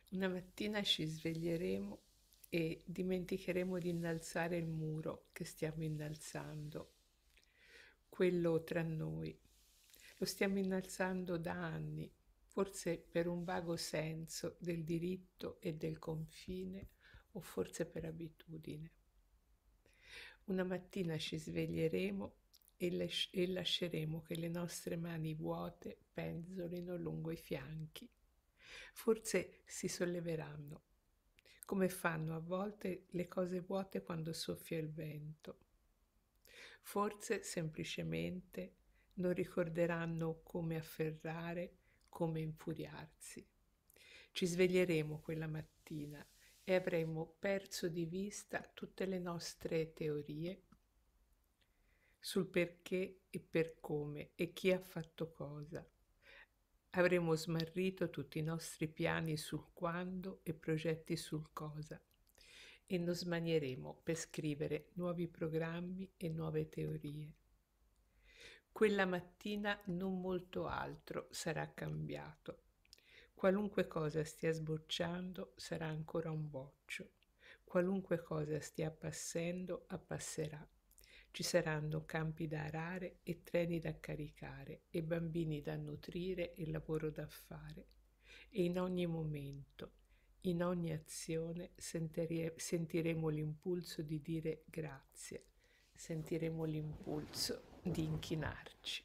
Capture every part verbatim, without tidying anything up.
Una mattina ci sveglieremo e dimenticheremo di innalzare il muro che stiamo innalzando, quello tra noi. Lo stiamo innalzando da anni, forse per un vago senso del diritto e del confine, o forse per abitudine. Una mattina ci sveglieremo e, lasci- e lasceremo che le nostre mani vuote penzolino lungo i fianchi. Forse si solleveranno, come fanno a volte le cose vuote quando soffia il vento. Forse semplicemente non ricorderanno come afferrare, come infuriarsi. Ci sveglieremo quella mattina e avremo perso di vista tutte le nostre teorie sul perché e per come e chi ha fatto cosa. Avremo smarrito tutti i nostri piani sul quando e progetti sul cosa e non smanieremo per scrivere nuovi programmi e nuove teorie. Quella mattina non molto altro sarà cambiato. Qualunque cosa stia sbocciando sarà ancora un boccio. Qualunque cosa stia appassendo appasserà. Ci saranno campi da arare e treni da caricare e bambini da nutrire e lavoro da fare. E in ogni momento, in ogni azione sentire- sentiremo l'impulso di dire grazie, sentiremo l'impulso di inchinarci.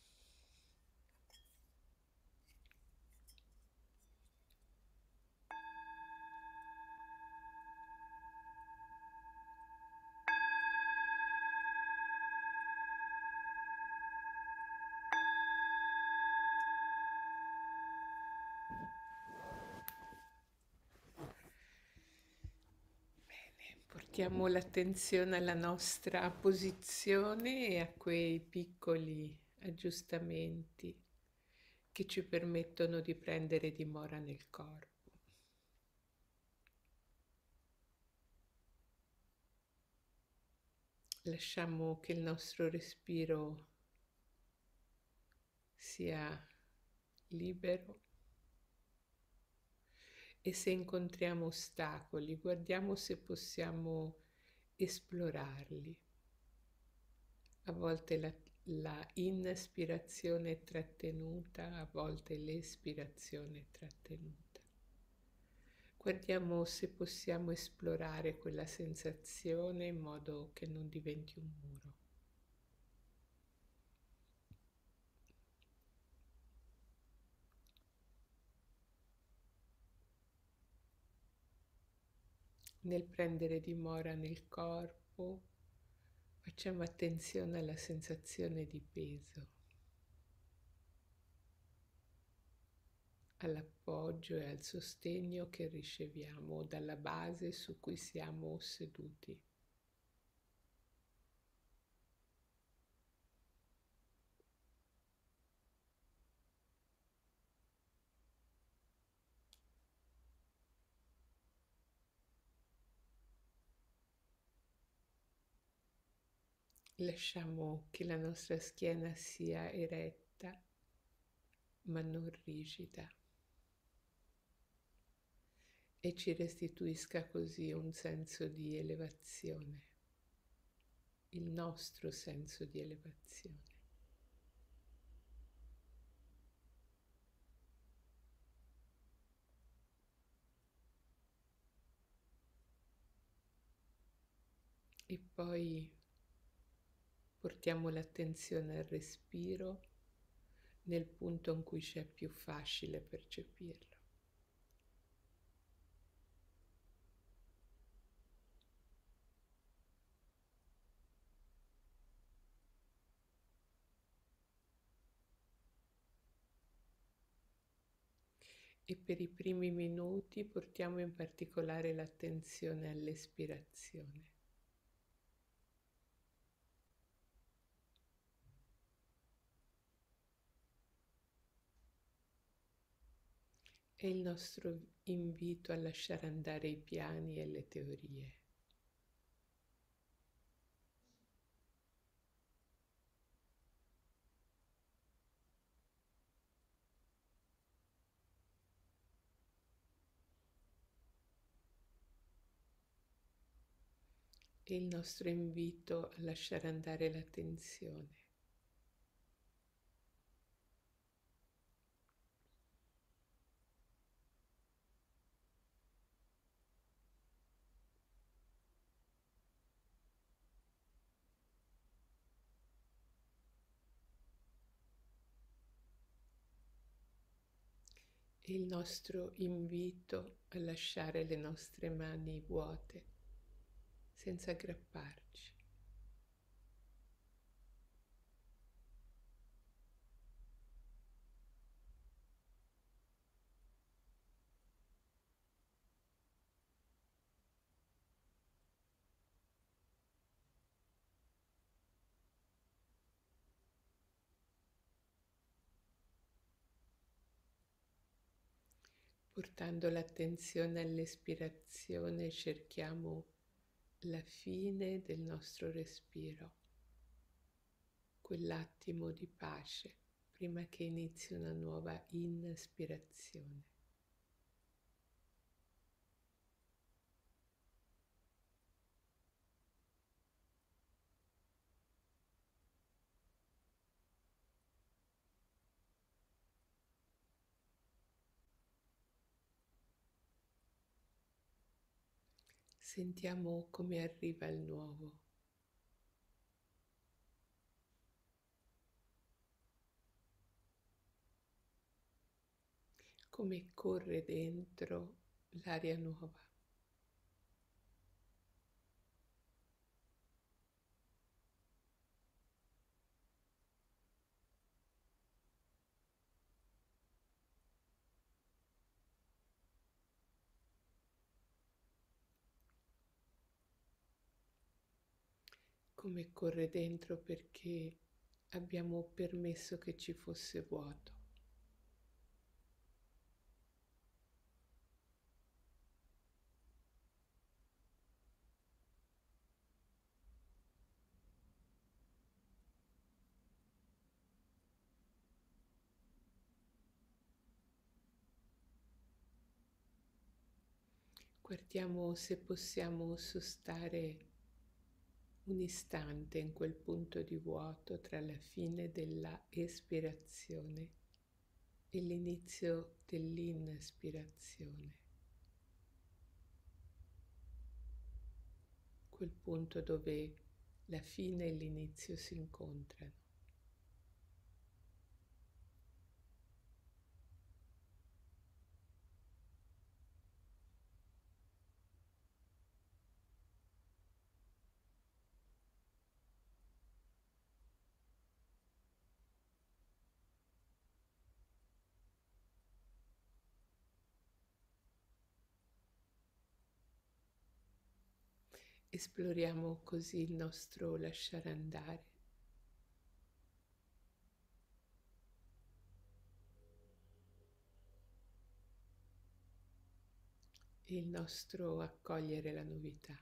Bene, portiamo l'attenzione alla nostra posizione e a quei piccoli aggiustamenti che ci permettono di prendere dimora nel corpo. Lasciamo che il nostro respiro sia libero e se incontriamo ostacoli, guardiamo se possiamo esplorarli. A volte la, la inspirazione è trattenuta, a volte l'espirazione è trattenuta. Guardiamo se possiamo esplorare quella sensazione in modo che non diventi un muro. Nel prendere dimora nel corpo, facciamo attenzione alla sensazione di peso, all'appoggio e al sostegno che riceviamo dalla base su cui siamo seduti. Lasciamo che la nostra schiena sia eretta ma non rigida e ci restituisca così un senso di elevazione, il nostro senso di elevazione. E poi portiamo l'attenzione al respiro nel punto in cui c'è più facile percepirlo. E per i primi minuti portiamo in particolare l'attenzione all'espirazione. È il nostro invito a lasciare andare i piani e le teorie. e il nostro invito a lasciare andare la tensione. E il nostro invito a lasciare le nostre mani vuote, senza aggrapparci. Portando l'attenzione all'espirazione, cerchiamo la fine del nostro respiro, quell'attimo di pace prima che inizi una nuova inspirazione. Sentiamo come arriva il nuovo. Come corre dentro l'aria nuova. Come corre dentro perché abbiamo permesso che ci fosse vuoto. Guardiamo se possiamo sostare un istante in quel punto di vuoto tra la fine della espirazione e l'inizio dell'inspirazione. Quel punto dove la fine e l'inizio si incontrano. Esploriamo così il nostro lasciare andare. E il nostro accogliere la novità.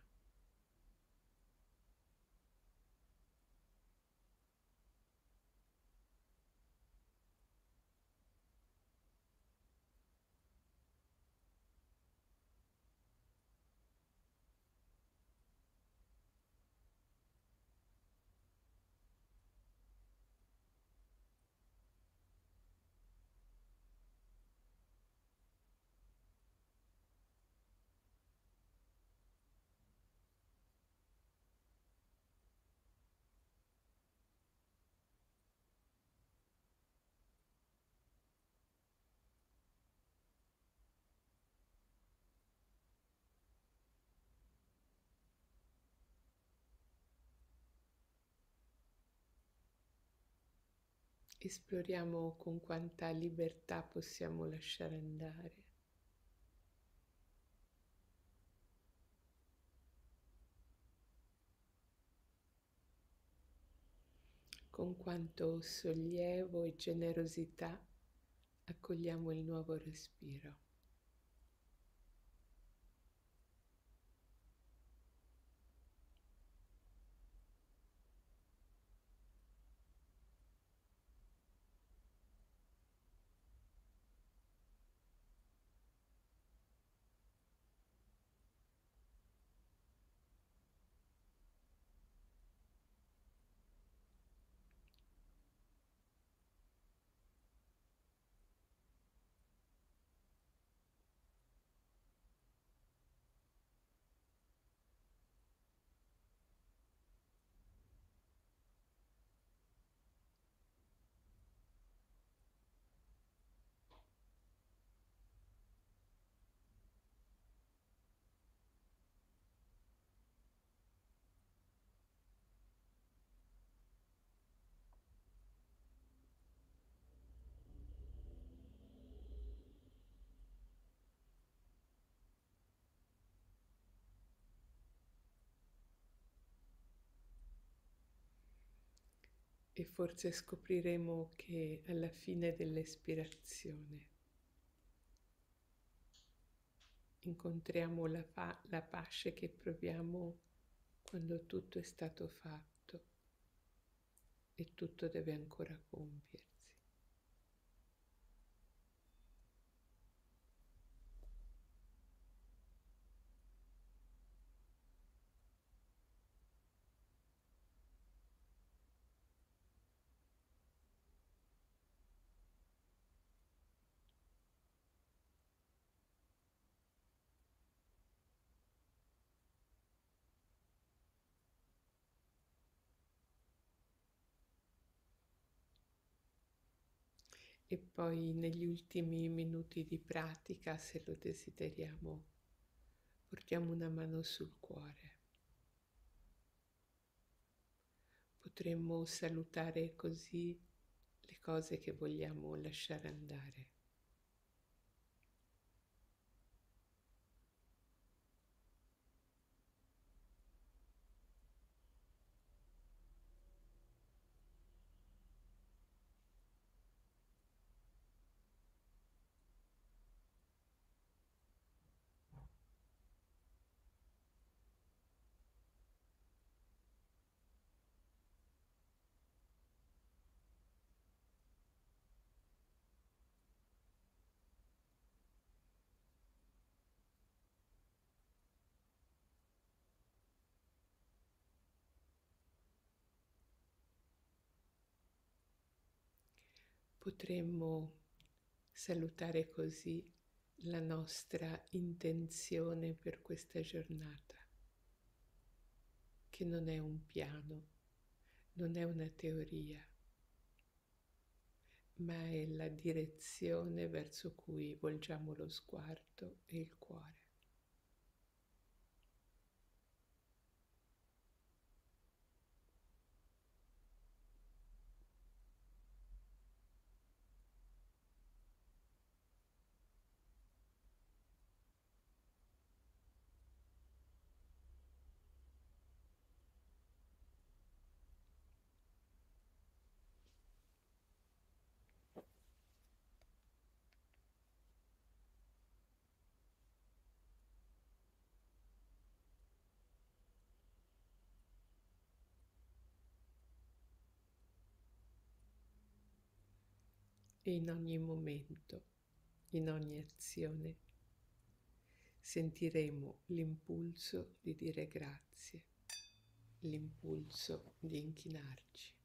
Esploriamo con quanta libertà possiamo lasciare andare. Con quanto sollievo e generosità accogliamo il nuovo respiro. e forse scopriremo che alla fine dell'espirazione incontriamo la, pa- la pace che proviamo quando tutto è stato fatto e tutto deve ancora compiersi. E poi negli ultimi minuti di pratica, se lo desideriamo, portiamo una mano sul cuore. Potremmo salutare così le cose che vogliamo lasciare andare. Potremmo salutare così la nostra intenzione per questa giornata, che non è un piano, non è una teoria, ma è la direzione verso cui volgiamo lo sguardo e il cuore. E in ogni momento, in ogni azione, sentiremo l'impulso di dire grazie, l'impulso di inchinarci.